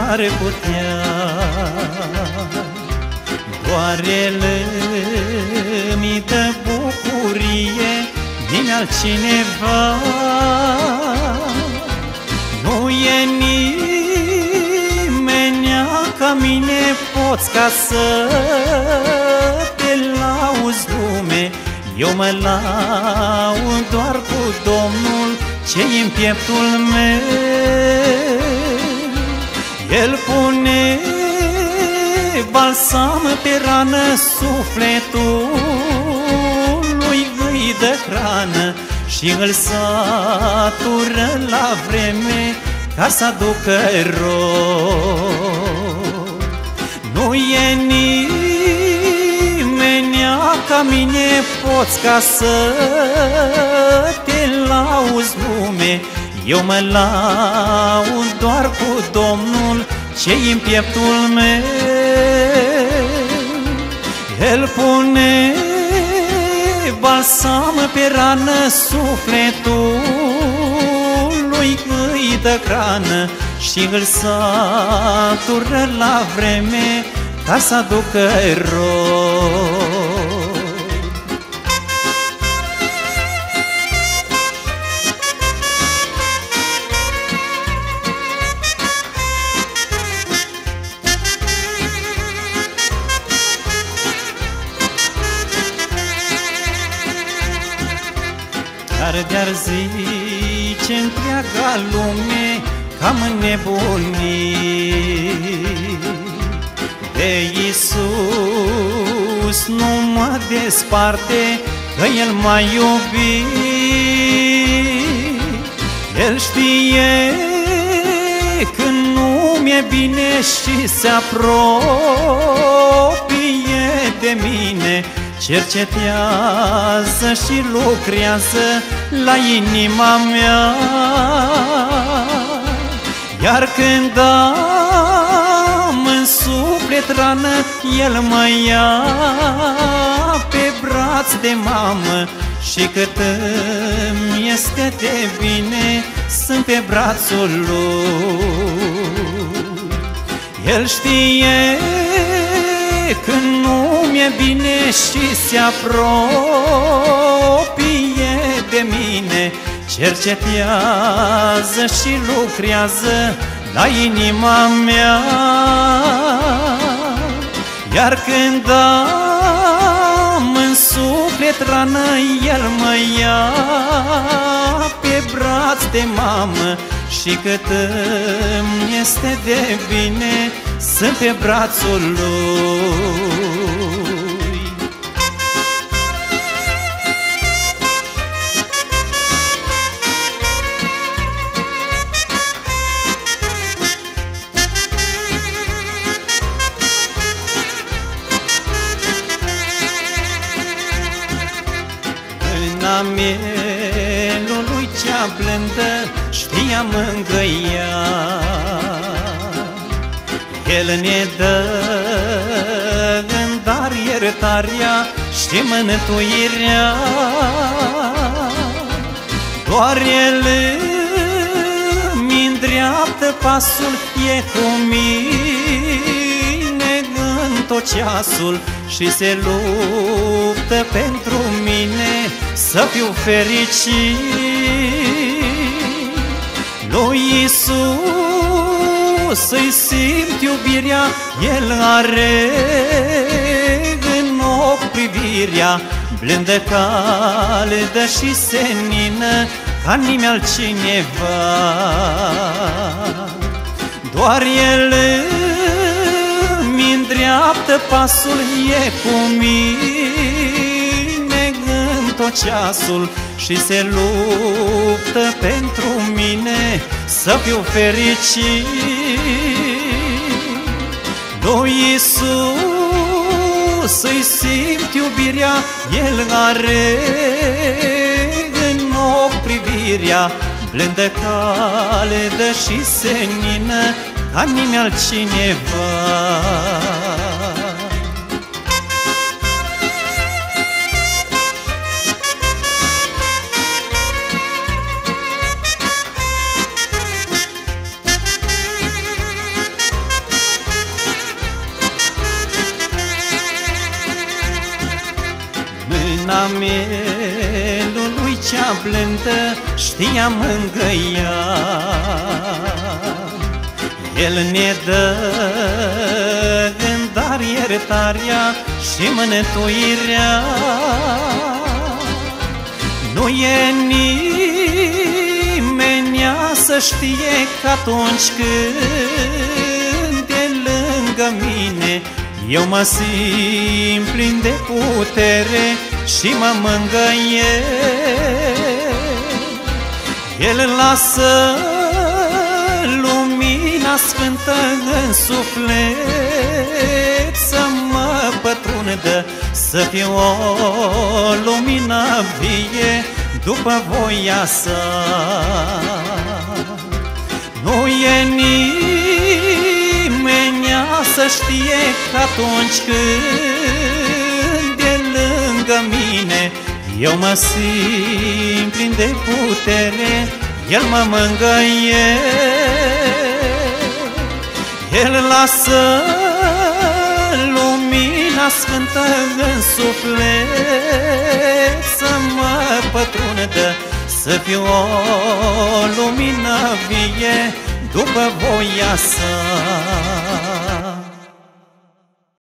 n-ar putea. Doar El îmi dă bucurie din altcineva. Nu e nimenea ca mine, poți ca să te lauzi, lume. Eu mă laud doar cu Domnul ce-i în pieptul meu. El pune balsam pe rană, sufletului îi dă hrană și îl satură la vreme ca să aducă rod. Nu e nimenea ca mine, poți ca să te lauzi, lume. Eu mă laud doar cu Domnul ce-i în pieptul meu. El pune balsam pe rană, sufletului îi dă hrană și îl satură la vreme ca să aducă rod. Dar de-ar zice întreaga lume că am nebunit, de Iisus nu mă desparte, că El m-a iubit. El știe când nu mi-e bine și se apropie de mine. Cercetează și lucrează la inima mea. Iar când am în suflet rană, El mă ia pe braț de mamă. Și cât îmi este de bine, sunt pe brațul Lui. El știe când nu mi-e bine și se apropie de mine. Cercetează și lucrează la inima mea. Iar când am în suflet rană, El mă ia pe braț de mamă. Și cât îmi este de bine, sunt pe brațul Lui. În amenul Lui cea blândă știa mângâia. El ne dă în dar iertarea și mântuirea. Doar El îmi îndreaptă pasul, e cu mine în tot ceasul și se luptă pentru mine să fiu fericit. Lui Iisus să-i simt iubirea, El are în ochi privirea, blândă caldă și senină ca nimeni altcineva. Doar El îmi îndreaptă pasul, e cu mine în tot ceasul și se luptă pentru mine să fiu fericit. Lui Iisus să-i simt iubirea, El are în ochi privirea, blândă caldă și senină ca nimeni altcineva. camelului cea blândă știa mângâia. El ne dă în dar iertarea și mântuirea. Nu e nimenea să știe că atunci când e lângă mine eu mă simt plin de putere și mă mângâie. El lasă lumina sfântă în suflet să mă pătrundă, să fiu o lumină vie după voia sa. Nu e nimenea să știe că atunci când e lângă mine eu mă simt plin de putere, el mă mângâie. El lasă lumina sfântă în suflet să mă pătrundă, să fiu o lumină vie după voia sa.